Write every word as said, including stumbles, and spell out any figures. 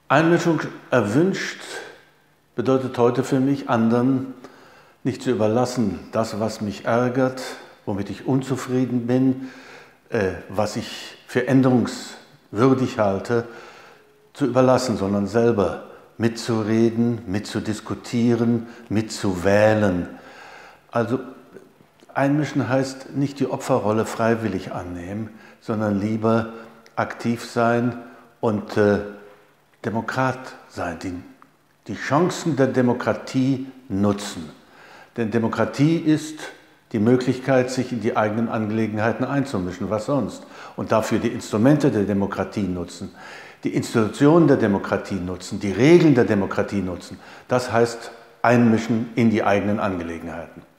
Einmischung erwünscht bedeutet heute für mich, anderen nicht zu überlassen, das, was mich ärgert, womit ich unzufrieden bin, äh, was ich für änderungswürdig halte, zu überlassen, sondern selber mitzureden, mitzudiskutieren, mitzuwählen. Also einmischen heißt nicht die Opferrolle freiwillig annehmen, sondern lieber aktiv sein und äh, Demokrat sein, die, die Chancen der Demokratie nutzen. Denn Demokratie ist die Möglichkeit, sich in die eigenen Angelegenheiten einzumischen, was sonst? Und dafür die Instrumente der Demokratie nutzen, die Institutionen der Demokratie nutzen, die Regeln der Demokratie nutzen. Das heißt einmischen in die eigenen Angelegenheiten.